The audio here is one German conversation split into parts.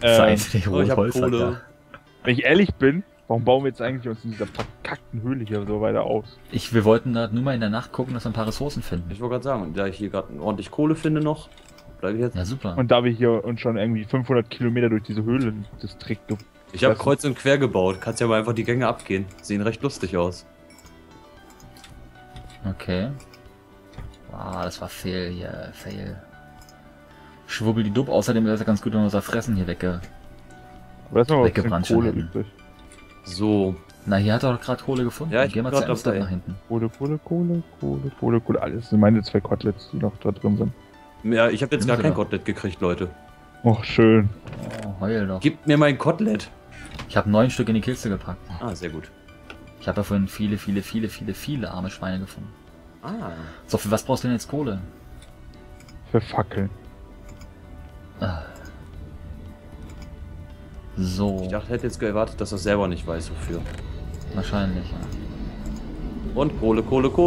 Seite die Oh, ich hab Rotholz hat, Kohle. ja. Wenn ich ehrlich bin, warum bauen wir jetzt eigentlich uns in dieser verkackten Höhle hier so weiter aus? Wir wollten da nur mal in der Nacht gucken, dass wir ein paar Ressourcen finden. Ich wollte gerade sagen, da ich hier gerade ordentlich Kohle finde noch, bleibe ich jetzt. Ja, super. Und da wir hier uns schon irgendwie 500 Kilometer durch diese Höhlendistrikt Ich habe kreuz und quer gebaut. Kannst ja mal einfach die Gänge abgehen. Sehen recht lustig aus. Okay. Ah, das war Fail hier. Fail. Schwubbel die Dupp. Außerdem ist es ganz gut, wenn wir unser Fressen hier Aber da ist noch was weggebrannt Kohle schon übrig. So. Na, hier hat er doch gerade Kohle gefunden. Ja, ich Gehen wir bin zu grad Amsterdam dabei. nach hinten. Kohle. Alles sind meine 2 Koteletts, die noch da drin sind. Ja, ich habe jetzt Nimm gar sie kein doch. Kotelett gekriegt, Leute. Och, schön. Oh, heul doch. Gib mir mein Kotelett. Ich habe 9 Stück in die Kiste gepackt. Ah, sehr gut. Ich habe ja vorhin viele arme Schweine gefunden. Ah. So, für was brauchst du denn jetzt Kohle? Für Fackeln. So, Ich dachte, hätte jetzt erwartet, dass er selber nicht weiß, wofür. wahrscheinlich. Ja. Und Kohle.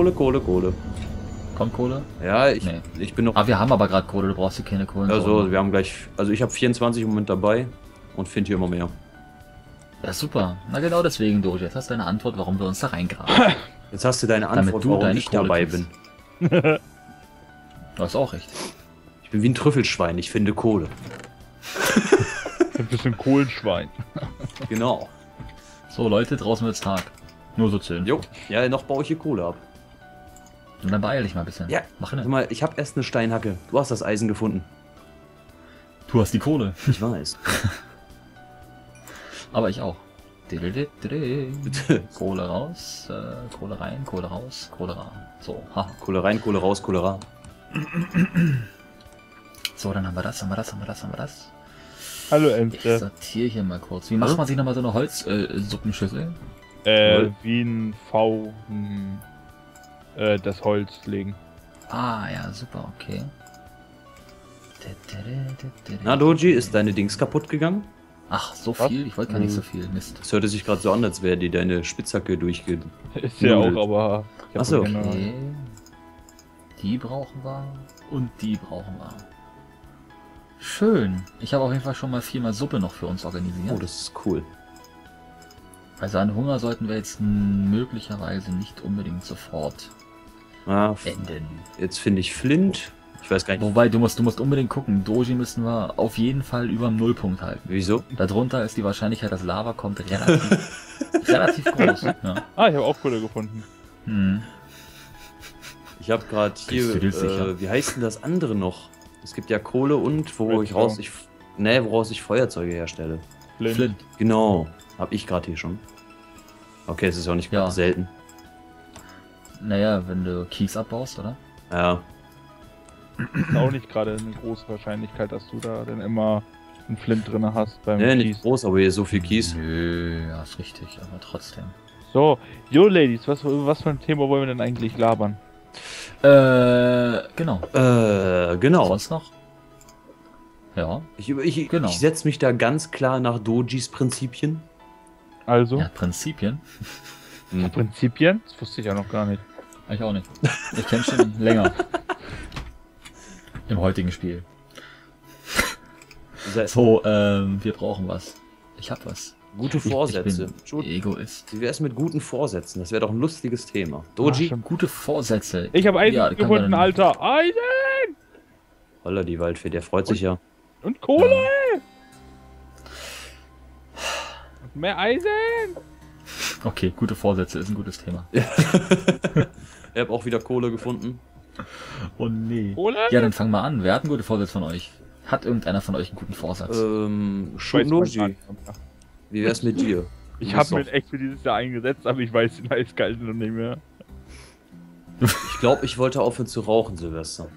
Kommt Kohle? Ja, Nee. ich bin noch. Ah, wir haben aber gerade Kohle, du brauchst hier keine Kohlen. Also, wir haben gleich. Also, ich habe 24 im Moment dabei und finde hier immer mehr. Ja, super. Na genau deswegen, Doji. Jetzt hast du eine Antwort, warum wir uns da reingraben. Jetzt hast du deine Damit Antwort, du warum deine ich Kohle dabei kriegst. bin. Du hast auch recht. Ich bin wie ein Trüffelschwein, ich finde Kohle. Ein bisschen Kohlenschwein. Genau. So, Leute, draußen wird's Tag. Nur so 10. Jo. Ja, noch baue ich hier Kohle ab. Und dann beeil dich mal ein bisschen. Ja. Mach Guck hin. mal, ich habe erst eine Steinhacke. Du hast das Eisen gefunden. Du hast die Kohle. Ich weiß. Aber ich auch. Kohle raus, Kohle rein, Kohle raus, Kohle rein. So, haha. Kohle rein, Kohle raus, Kohle ran. So, dann haben wir das. Hallo, Ich Ente. sortiere hier mal kurz. Wie macht man sich nochmal so eine Holz-Suppenschüssel? Wie ein V das Holz legen. Ah, ja, super, okay. Na, Doji, ist deine Dings kaputt gegangen? Ach, so Was? viel? Ich wollte gar nicht so viel. Mist. Das hörte sich gerade so an, als wäre dir deine Spitzhacke durchge... Ist ja auch, Null. aber... ich hab Ach so. keine- Okay. Die brauchen wir. Und die brauchen wir. Schön. Ich habe auf jeden Fall schon mal 4-mal Suppe noch für uns organisiert. Oh, das ist cool. Also an Hunger sollten wir jetzt möglicherweise nicht unbedingt sofort Ah, enden. jetzt finde ich Flint. Ich weiß gar nicht, Wobei, du musst unbedingt gucken. Doji müssen wir auf jeden Fall über dem Nullpunkt halten. wieso. Darunter ist die Wahrscheinlichkeit, dass Lava kommt, relativ groß. Ja. Ah, ich habe auch Kohle gefunden. Hm. Ich habe gerade Bist du dir sicher? hier, wie heißt denn das andere noch? Es gibt ja Kohle und Redstone. woraus ich Feuerzeuge herstelle. Flint. Genau, habe ich gerade hier schon. Okay, es ist auch nicht Ja. selten. Naja, wenn du Kies abbaust, oder? Ja, Ist auch nicht gerade eine große Wahrscheinlichkeit, dass du da dann immer einen Flint drin hast beim nee, nicht Kies. groß, aber hier ist so viel Kies. Nö, ja, ist richtig, aber trotzdem. So, yo Ladies, was für ein Thema wollen wir denn eigentlich labern? Genau. Genau. Sonst noch? Ja. Ich setze mich da ganz klar nach Dojis Prinzipien. Also, Ja, Prinzipien. Prinzipien? Das wusste ich ja noch gar nicht. Ich auch nicht. Ich kenne schon länger. Im heutigen Spiel. So, wir brauchen was. Ich hab was. Gute Vorsätze. Ich bin Egoist. Wie wär's mit guten Vorsätzen? Das wäre doch ein lustiges Thema. Ach, Doji? stimmt. Gute Vorsätze. Ich habe Eisen Ja, kann man gefunden, dann- Alter. Eisen Holla, die Waldfee, der freut sich ja. und Kohle. Und mehr Eisen. Okay, gute Vorsätze ist ein gutes Thema. Ich habe auch wieder Kohle gefunden. Oh nee. Kohle? Ja, dann fang mal an. Wer hat einen guten Vorsatz von euch? Hat irgendeiner von euch einen guten Vorsatz? Doji, wie wär's mit dir? Ich Du habe bist mir doch- echt für dieses Jahr eingesetzt, aber ich weiß den Eiskalten noch nicht mehr. Ich glaube, ich wollte aufhören zu rauchen, Silvester.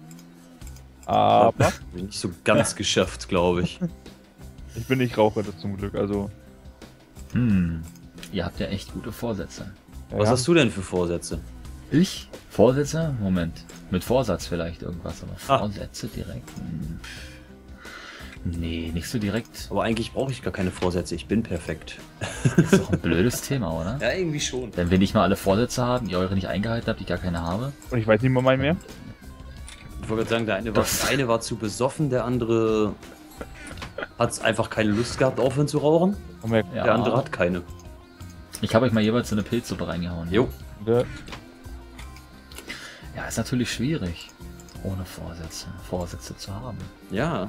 Aber Nicht so ganz geschafft, glaube ich. ich bin nicht Raucher, das zum Glück. Also, Ihr habt ja echt gute Vorsätze. Was hast du denn für Vorsätze? Ich? Vorsätze? Moment. Mit Vorsatz vielleicht irgendwas, aber Ah. Vorsätze direkt? Nee, nicht so direkt. Aber eigentlich brauche ich gar keine Vorsätze, ich bin perfekt. Ist doch ein blödes Thema, oder? Ja, irgendwie schon. Denn wenn ich mal alle Vorsätze haben, ihr eure nicht eingehalten habt, ich gar keine habe. und ich weiß nicht mal meinen mehr. Ich wollte gerade sagen, der eine war zu besoffen, der andere hat's einfach keine Lust gehabt, aufhören zu rauchen. Haben wir Ja. Der andere hat keine. Ich habe euch mal jeweils so eine Pilzsuppe reingehauen. Jo. ja, Ja, ist natürlich schwierig, ohne Vorsätze zu haben. Ja.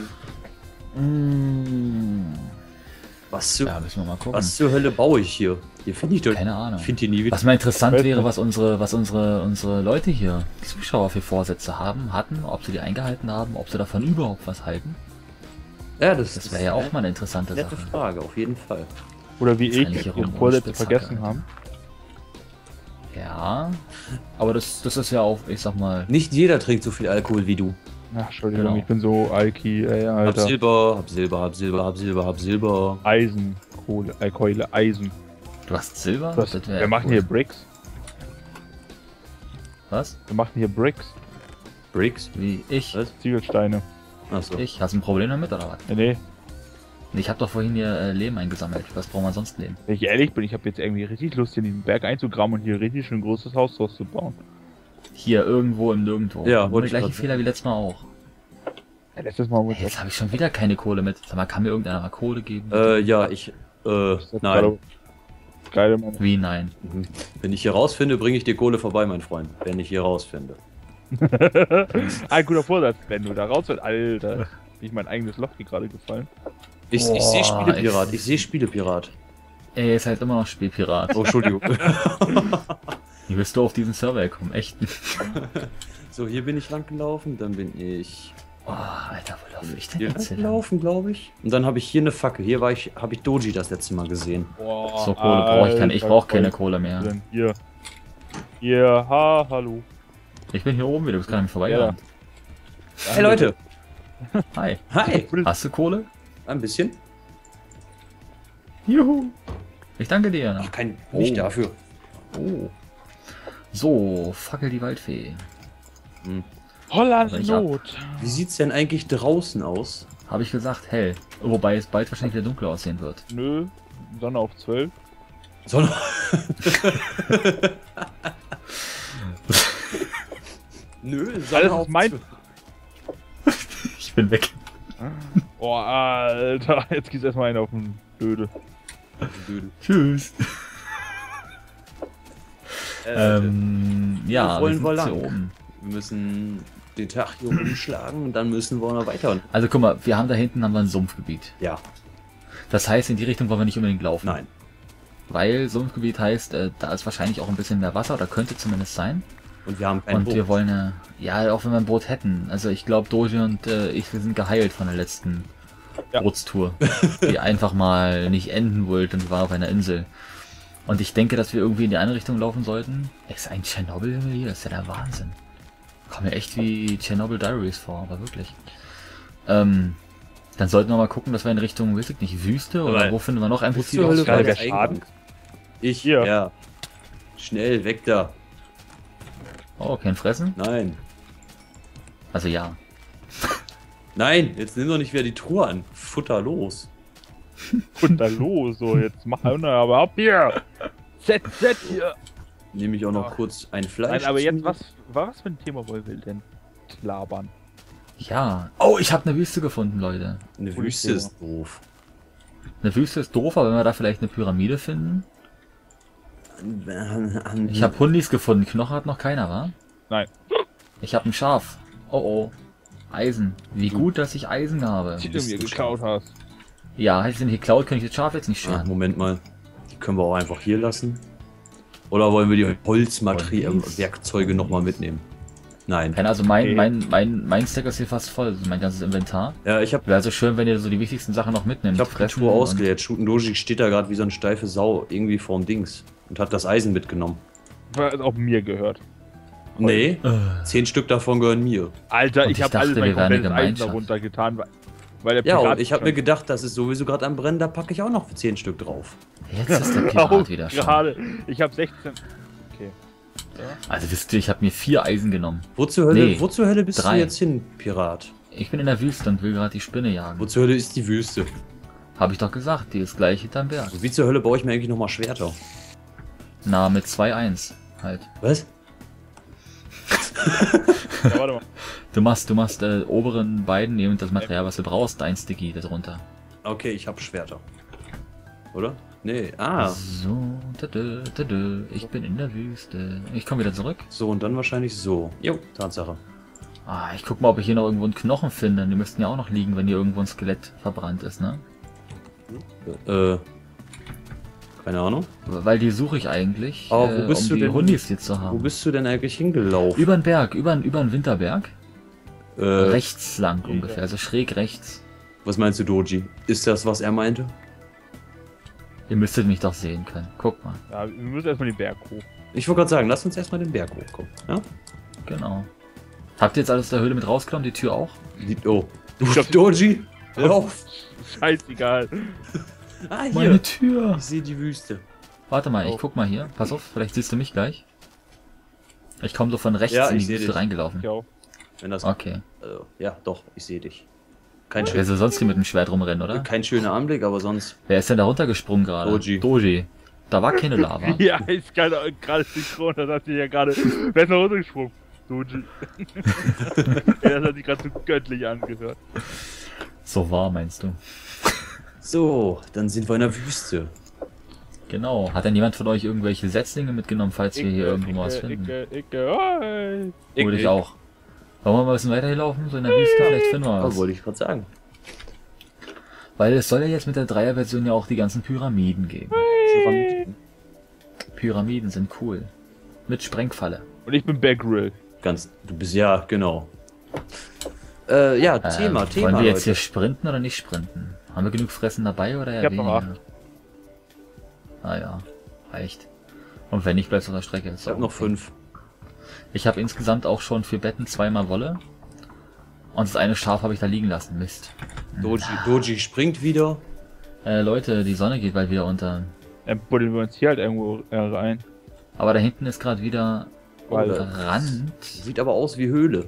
Was zur, Ja, müssen wir mal gucken. was zur Hölle baue ich hier? Hier finde ich doch. Keine Ahnung. Ich finde hier nie wieder. Was mal interessant Weiß wäre, nicht. was unsere Leute hier, die Zuschauer für Vorsätze hatten, ob sie die eingehalten haben, ob sie davon überhaupt was halten. Ja, Das wäre ja auch mal eine interessante eine nette Sache. Frage, auf jeden Fall. oder wie ich, Eigentlich hier rum ihre ohne Vorsätze Spitzhacke, vergessen Alter. haben. Ja, aber das ist ja auch, ich sag mal, Nicht jeder trinkt so viel Alkohol wie du. Ach, Entschuldigung, Genau. ich bin so Alki, ey, Hab Alter. Silber, hab Silber, hab Silber, hab Silber, hab Silber. Eisen, Kohle, Keule, Eisen. du hast Silber? Was? Das wär Wir machen cool. hier Bricks. Was? Wir machen hier Bricks. Bricks? Wie ich? Was? Ziegelsteine. Achso. Ich? Hast du ein Problem damit oder was? Nee, Ich habe doch vorhin hier Lehm eingesammelt. Was braucht man sonst Lehm? wenn ich ehrlich bin, ich habe jetzt irgendwie richtig Lust, hier in den Berg einzugraben und hier richtig schön großes Haus draus zu bauen. Hier irgendwo im Nirgendwo. Ja, Nur wollte der ich gleiche grad Fehler wie letztes Mal auch. Ja, letztes Mal muss Hey, jetzt habe ich schon wieder keine Kohle mit. Sag mal, kann mir irgendeiner mal Kohle geben? Ja, nein. Geile Mann. Wie nein? Mhm. Wenn ich hier rausfinde, bringe ich dir Kohle vorbei, mein Freund. Wenn ich hier rausfinde. Ein guter Vorsatz, wenn du da raus willst. Alter, bin ich mein eigenes Loch hier gerade gefallen. Ich Boah, sehe Spielepirat, ich- ich sehe Spielepirat. Ey, ist halt immer noch Spielpirat. Oh, Entschuldigung. Wie bist du auf diesen Server gekommen? Echt? So, hier bin ich lang gelaufen, dann bin ich Oh, Alter, wo laufe ich denn hier lang jetzt hin? gelaufen, glaube ich. Und dann habe ich hier eine Fackel. Hier habe ich Doji das letzte Mal gesehen. Boah, So, Kohle brauche ich keine. Ich brauche keine Kohle was mehr. denn? Hier. Hier, hallo. Ich bin hier oben wieder, du bist gerade an mir vorbeigegangen. Hey Leute! Hi. Hi! Hast du Kohle? Ein bisschen? Juhu. Ich danke dir. Ach, nicht Oh. dafür. Oh. So, Fackel die Waldfee. Holland Also ich hab- Not. Wie sieht's denn eigentlich draußen aus? Habe ich gesagt, hell. Wobei es bald wahrscheinlich wieder dunkler aussehen wird. Nö, Sonne auf 12. Sondern. Nö, Alles ist mein. Ich bin weg. Oh, Alter, jetzt gießt erstmal einer auf den Dödel. Tschüss. Ja, Wo wollen wir sind hier lang? oben. Wir müssen den Tag hier umschlagen und dann müssen wir noch weiter. Also guck mal, wir haben da hinten haben wir ein Sumpfgebiet. Ja, Das heißt, in die Richtung wollen wir nicht unbedingt laufen. nein. Weil Sumpfgebiet heißt, da ist wahrscheinlich auch ein bisschen mehr Wasser, oder könnte zumindest sein. Und wir haben kein Und Boot. wir wollen ja, auch wenn wir ein Boot hätten. Also ich glaube, Doji und ich, wir sind geheilt von der letzten Ja. Bootstour, die einfach mal nicht enden wollte und wir waren auf einer Insel. Und ich denke, dass wir irgendwie in die eine Richtung laufen sollten. Ist ein Tschernobyl-Himmel hier? Das ist ja der Wahnsinn. Kommt mir echt wie Chernobyl Diaries vor, aber wirklich. Dann sollten wir mal gucken, dass wir in Richtung, weiß ich nicht, Wüste oder Aber wo finden wir noch ein Wo bisschen zur Hölle geil, war der der Schaden. Eingang? Ich, Hier. ja. Schnell, weg da. Oh, kein Fressen? Nein. Also ja. Nein, jetzt nimm doch nicht wieder die Truhe an. Futter los. Und da los, so, jetzt mach einer, aber ab hier! Z hier! Nehme ich auch noch Ja. kurz ein Fleisch. Nein, aber jetzt, zu. was für ein Thema wollen wir denn labern? Ja. Oh, ich habe eine Wüste gefunden, Leute. Eine Cooles Wüste Thema. ist doof. Eine Wüste ist doof, aber wenn wir da vielleicht eine Pyramide finden. Ich habe Hundis gefunden. Knochen hat noch keiner, wa? Nein. Ich habe ein Schaf. Oh oh. Eisen. Wie gut, dass ich Eisen habe. Die du bist mir ein geklaut hast. Ja, hätte ich den hier geklaut, könnte ich das Schaf jetzt nicht Ah, scheren. Moment mal. Die können wir auch einfach hier lassen. Oder wollen wir die Holzmaterial, Holz. Werkzeuge nochmal mitnehmen? Nein. Also mein Stack ist hier fast voll, also mein ganzes Inventar. Ja, ich habe Wäre also schön, wenn ihr so die wichtigsten Sachen noch mitnimmt. die Tour ausgeleert. Shooten Doji steht da gerade wie so eine steife Sau irgendwie vorm Dings und hat das Eisen mitgenommen. Was auch mir gehört. Nee, Und, 10 Stück davon gehören mir. Alter, Und ich ich habe alles dachte, mein wir wären eine komplettes Eisen Gemeinschaft. darunter getan, weil der Ja, Pirat und ich habe mir gedacht, das ist sowieso gerade am Brennen, da packe ich auch noch 10 Stück drauf. jetzt ist der auch Pirat wieder schon. gerade. Ich habe 16. Okay. Also wisst ihr, ich habe mir 4 Eisen genommen. Wo zur Hölle bist 3. du jetzt hin, Pirat? Ich bin in der Wüste und will gerade die Spinne jagen. Wo zur Hölle ist die Wüste? Habe ich doch gesagt, die ist gleich hinterm Berg. Und wie zur Hölle baue ich mir eigentlich nochmal Schwerter? Na, mit 2-1 halt. Was? Ja, warte mal. Du machst oberen beiden nehmen das Material, was du brauchst, dein Sticky darunter. Okay, ich habe Schwerter. Oder? Nee, ah. So, ich bin in der Wüste. Ich komme wieder zurück. So, und dann wahrscheinlich so. Jo, Tatsache. Ah, ich guck mal, ob ich hier noch irgendwo einen Knochen finde. Die müssten ja auch noch liegen, wenn hier irgendwo ein Skelett verbrannt ist, ne? Keine Ahnung. Weil die suche ich eigentlich, Aber wo bist um du die denn? Hundis hier zu Wo haben. bist du denn eigentlich hingelaufen? Über den Berg, über den Winterberg. Äh, Rechts lang ungefähr, also schräg rechts. was meinst du, Doji? Ist das, was er meinte? Ihr müsstet mich doch sehen können. Guck mal. Ja, wir müssen erstmal den Berg hoch. Ich wollte gerade sagen, lass uns erstmal den Berg hochkommen. Ja? Genau. Habt ihr jetzt alles aus der Höhle mit rausgenommen, die Tür auch? Oh. Ich glaub, Doji, lauf! Scheißegal. Ah, hier. Meine Tür! Ich sehe die Wüste. Warte mal, ich Oh. guck mal hier. Pass auf, vielleicht siehst du mich gleich. Ich komme so von rechts Ja, in ich die seh Wüste dich. reingelaufen. Ich auch. Wenn das. Okay. Ja, doch, ich sehe dich. Kein, Wer soll sonst hier mit dem Schwert rumrennen, oder? kein schöner Anblick, aber sonst. Wer ist denn da runtergesprungen gerade? Doji. Doji. Da war keine Lava. Ja, ist gerade synchron, das hat sich ja gerade. Wer ist noch runtergesprungen? Doji. Ja, das hat sich gerade so göttlich angehört. So war, meinst du? So, dann sind wir in der Wüste. Genau. Hat denn jemand von euch irgendwelche Setzlinge mitgenommen, falls wir hier irgendwo mal was finden? Oi. Oder ich auch. Wollen wir mal ein bisschen weiter hier laufen? So in der Wüste? Vielleicht finden wir Oh, was. wollte ich gerade sagen. Weil es soll ja jetzt mit der Dreier-Version ja auch die ganzen Pyramiden geben. Pyramiden sind cool. Mit Sprengfalle. Und ich bin Bear Grill. Ganz. Du bist ja, genau. Ja, Thema. Wollen wir jetzt Leute. hier sprinten oder nicht sprinten? Haben wir genug Fressen dabei oder Ich eher hab noch weniger? Ah ja, reicht. Und wenn nicht, bleibst du auf der Strecke. Ist Ich habe auch noch okay. 5. Ich habe insgesamt auch schon für Betten 2-mal Wolle. Und das eine Schaf habe ich da liegen lassen. Mist. Doji springt wieder. Leute, die Sonne geht bald wieder unter. Dann buddeln wir uns hier halt irgendwo rein. Aber da hinten ist gerade wieder Weil- Rand. Sieht aber aus wie Höhle.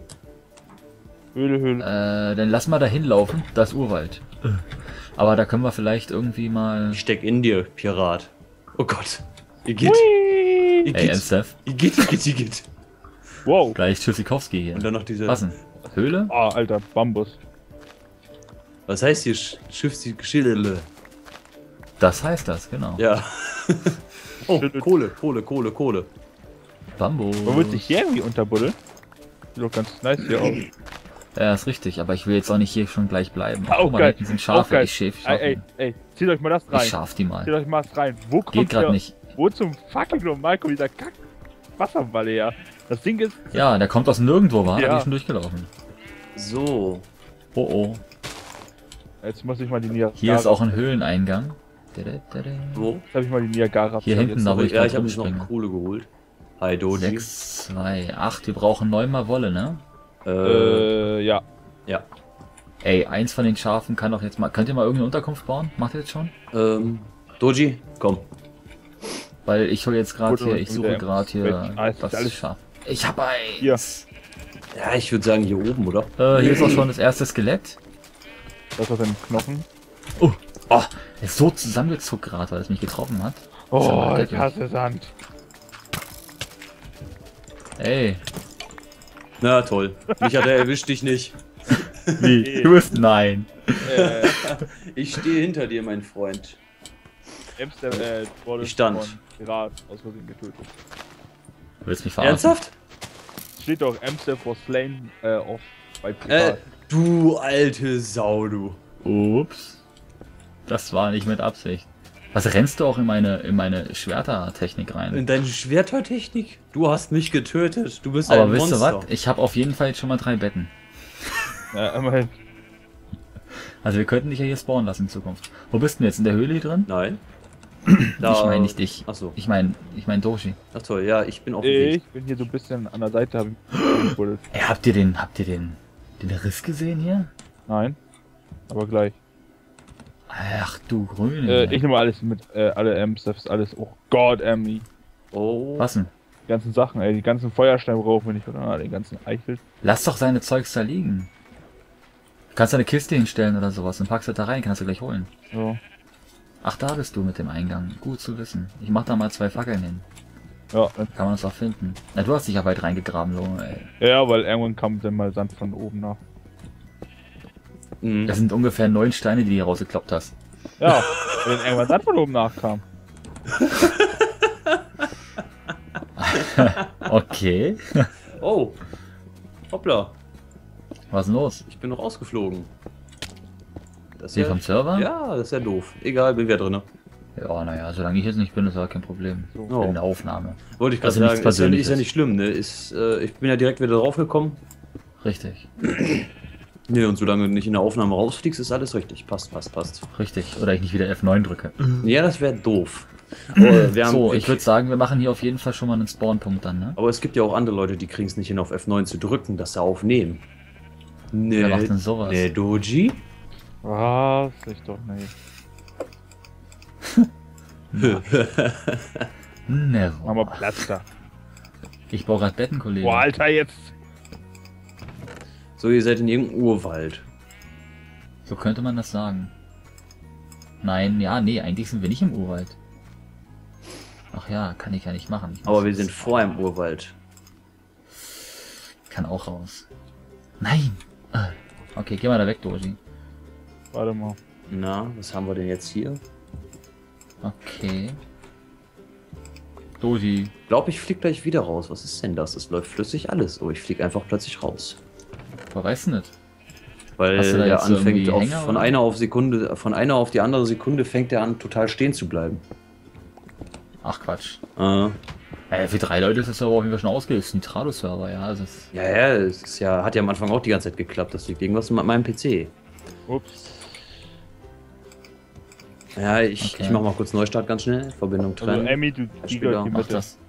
Höhle. Dann lass mal da hinlaufen. Da ist Urwald. Aber da können wir vielleicht irgendwie mal... Ich steck in dir, Pirat. Oh Gott. Ihr geht. Hui. Ihr Ey, geht. ernsthaft? Ihr geht. Wow. Gleich Tschüssikowski hier. Und dann noch diese. Was denn? Höhle? Ah, Alter, Bambus. Was heißt hier Schiffsgeschichte? Das heißt das, genau. Ja. Oh, Kohle. Bambo. Man wird sich hier irgendwie unterbuddeln. Sieht doch ganz nice hier aus. Ja, ist richtig, aber ich will jetzt auch nicht hier schon gleich bleiben. Auch Guck mal, geil. hinten sind Auch Schafe, geil. ich schäf. Ey, zieht euch mal das Ich rein. schaf die Zieht mal. euch mal das rein. Wo kommt Geht gerade der- nicht. Wo zum fucking normal kommt dieser Kack Wasserballe her? Das Ding ist. Ja, der kommt aus nirgendwo, war? Ja. Da bin ich schon durchgelaufen. So. Oh oh. Jetzt muss ich mal die Niagara. Hier ist auch ein Höhleneingang. Wo? Jetzt habe ich mal die Niagara. Hier hinten, da wo ich Ja, gerade ich habe jetzt noch rumspringe. Kohle geholt. Hi, Doji. 6, 2, 8. Wir brauchen 9-mal Wolle, ne? Ja. Ja. Ey, eins von den Schafen kann doch jetzt mal... Könnt ihr mal irgendeine Unterkunft bauen? Macht ihr jetzt schon? Doji, komm. Weil ich hole jetzt gerade Gut, hier... und Ich suche der- gerade hier alles- das alles- Schaf. Ich hab eins! Hier. Ja, ich würde sagen hier oben, oder? Hier ist auch schon das erste Skelett. Das ist ein Knochen. Oh, der ist so zusammengezuckt gerade, weil es mich getroffen hat. Oh, Sag ich mal, hasse Sand. Ey, Na toll. Mich hat er erwischt, dich nicht. wie? Du bist... Nein. Ich stehe hinter dir, mein Freund. Amsterdam, wurde Ich stand. von Pirat aus Versehen getötet. Du willst mich verarschen? Ernsthaft? Steht doch Amsterdam for slain auf bei Pirat. Du alte Sau, du. Ups. Das war nicht mit Absicht. Was rennst du auch in meine Schwertertechnik rein? In deine Schwertertechnik? Du hast mich getötet. Du bist Aber ein wisst ihr Monster. was? Ich habe auf jeden Fall jetzt schon mal 3 Betten. Ja, immerhin. Also wir könnten dich ja hier spawnen lassen in Zukunft. Wo bist du denn jetzt? In der Höhle hier drin? Nein. Ich meine nicht dich. Achso. Ich meine Doshi. Ach toll, ja, ich bin auf dem Weg. Ich bin hier so ein bisschen an der Seite, habe ich gebuddelt. Ey, habt ihr den Riss gesehen hier? Nein. Aber gleich. Ach du Grüne. Ich nehme alles mit, alle Amsterdams, alles. Oh Gott, Emmy. Oh. Was denn? Die ganzen Sachen, ey, die ganzen Feuersteine brauchen wir nicht, oder? Den ganzen Eichel. Lass doch seine Zeugs da liegen. Du kannst da eine Kiste hinstellen oder sowas und packst das da rein, kannst du gleich holen. So. Ach, da bist du mit dem Eingang. Gut zu wissen. Ich mach da mal 2 Fackeln hin. Ja, Kann man das auch finden. Na, du hast dich ja weit reingegraben, Junge, ey. ja, weil irgendwann kam dann mal Sand von oben nach. Mhm. Das sind ungefähr 9 Steine, die du hier rausgekloppt hast. Ja, wenn irgendwann Sand von oben nachkam. Okay. Oh. Hoppla. Was ist denn los? Ich bin noch rausgeflogen. Das ist Hier vom Server? Ja, das ist ja doof. Egal, bin wieder drin. Ja, naja, solange ich jetzt nicht bin, ist ja kein Problem. So. Oh. In der Aufnahme. Wollte ich gerade Also nichts sagen, ist ja, Persönliches. ist ja nicht schlimm, ne? Ich bin ja direkt wieder draufgekommen. Richtig. Ne, und solange du nicht in der Aufnahme rausfliegst, ist alles richtig. Passt. Richtig. Oder ich nicht wieder F9 drücke. Ja, das wäre doof. Aber, wir haben, So, ich würde sagen, wir machen hier auf jeden Fall schon mal einen Spawnpunkt dann, ne? aber es gibt ja auch andere Leute, die kriegen es nicht hin, auf F9 zu drücken, dass sie aufnehmen. Wer macht Nee, denn sowas? nee, Doji? Was? Ich doch nicht. Never. Machen wir Platz da. Ich baue gerade Betten, Kollege. Boah, Alter, jetzt. So, ihr seid in irgendeinem Urwald. So könnte man das sagen. Nein, ja, nee, eigentlich sind wir nicht im Urwald. Ach ja, kann ich ja nicht machen. Ich Aber muss- wir sind vor einem Urwald. Kann auch raus. Nein! Okay, geh mal da weg, Doji. Warte mal. Na, was haben wir denn jetzt hier? Okay. Doji. Ich glaube, ich flieg gleich wieder raus. Was ist denn das? Es läuft flüssig alles. Oh, ich flieg einfach plötzlich raus. Woher weißt du nicht? Weil Hast du da der jetzt anfängt irgendwie auf, Hänger, von oder? einer auf Sekunde, von einer auf die andere Sekunde fängt er an, total stehen zu bleiben. Ach Quatsch. Äh, Für 3 Leute ist das Server auf jeden Fall schon ausgelöst. Das ist ein Nitrado-Server, ja. Also es ja, es ist ja, hat ja am Anfang auch die ganze Zeit geklappt. Das liegt irgendwas mit meinem PC. Ups. Ja, ich Okay. mach mal kurz Neustart ganz schnell. Verbindung Also, trennen. Emmy, du Spieler, die mach bitte. das.